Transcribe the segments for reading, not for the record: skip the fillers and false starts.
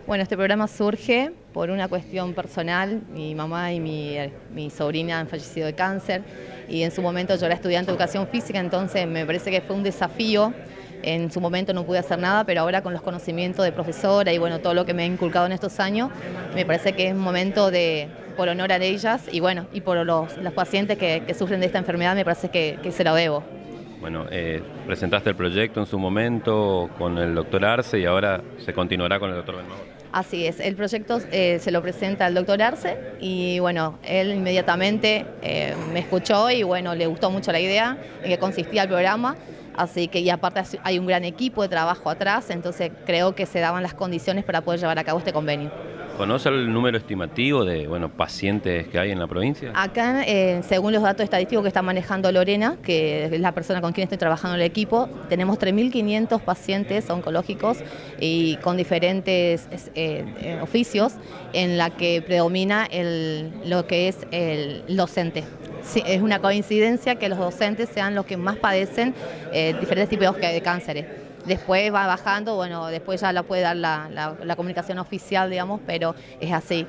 Bueno, este programa surge por una cuestión personal. Mi mamá y mi sobrina han fallecido de cáncer y en su momento yo era estudiante de educación física, entonces me parece que fue un desafío. En su momento no pude hacer nada, pero ahora con los conocimientos de profesora y bueno, todo lo que me ha inculcado en estos años, me parece que es un momento por honor a ellas y bueno, y por los pacientes que sufren de esta enfermedad, me parece que se lo debo. Bueno, presentaste el proyecto en su momento con el doctor Arce y ahora se continuará con el doctor Benmaur. Así es, el proyecto se lo presenta al doctor Arce y bueno, él inmediatamente me escuchó y bueno, le gustó mucho la idea en que consistía el programa, así que y aparte hay un gran equipo de trabajo atrás, entonces creo que se daban las condiciones para poder llevar a cabo este convenio. ¿Conoce el número estimativo de pacientes que hay en la provincia? Acá, según los datos estadísticos que está manejando Lorena, que es la persona con quien estoy trabajando en el equipo, tenemos 3.500 pacientes oncológicos y con diferentes oficios en la que predomina lo que es el docente. Sí, es una coincidencia que los docentes sean los que más padecen diferentes tipos de cánceres. Después va bajando, bueno, después ya la puede dar la comunicación oficial, digamos, pero es así.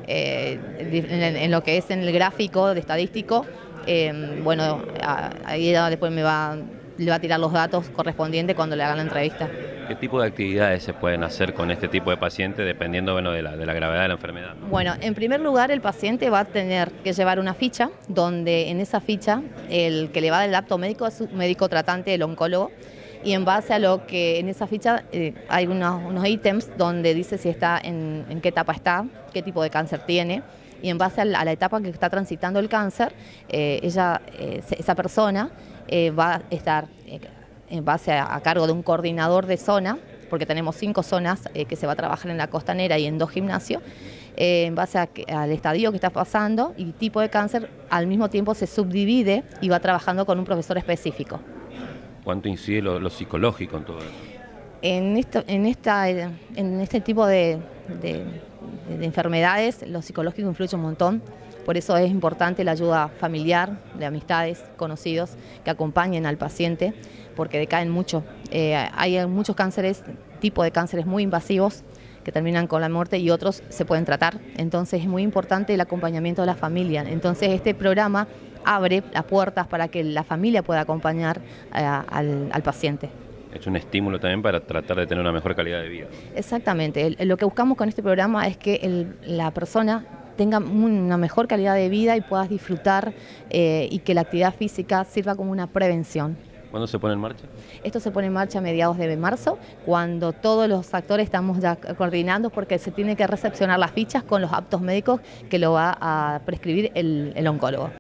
En lo que es en el gráfico de estadístico, bueno, ahí después le va a tirar los datos correspondientes cuando le hagan la entrevista. ¿Qué tipo de actividades se pueden hacer con este tipo de pacientes dependiendo de la gravedad de la enfermedad? Bueno, en primer lugar el paciente va a tener que llevar una ficha, donde en esa ficha el que le va a dar el apto médico es un médico tratante, el oncólogo, y en base a lo que en esa ficha hay unos ítems donde dice si está en qué etapa está, qué tipo de cáncer tiene, y en base a la etapa que está transitando el cáncer, esa persona va a estar en base a cargo de un coordinador de zona, porque tenemos 5 zonas que se va a trabajar en la costanera y en 2 gimnasios, en base al estadio que está pasando y tipo de cáncer, al mismo tiempo se subdivide y va trabajando con un profesor específico. ¿Cuánto incide lo psicológico en todo esto? En este tipo de enfermedades, lo psicológico influye un montón. Por eso es importante la ayuda familiar, de amistades, conocidos, que acompañen al paciente, porque decaen mucho. Hay muchos cánceres, tipos de cánceres muy invasivos, que terminan con la muerte y otros se pueden tratar. Entonces es muy importante el acompañamiento de la familia. Entonces este programa abre las puertas para que la familia pueda acompañar al paciente. Es un estímulo también para tratar de tener una mejor calidad de vida. Exactamente. Lo que buscamos con este programa es que la persona tenga una mejor calidad de vida y puedas disfrutar y que la actividad física sirva como una prevención. ¿Cuándo se pone en marcha? Esto se pone en marcha a mediados de marzo, cuando todos los actores estamos ya coordinando porque se tiene que recepcionar las fichas con los aptos médicos que lo va a prescribir el oncólogo.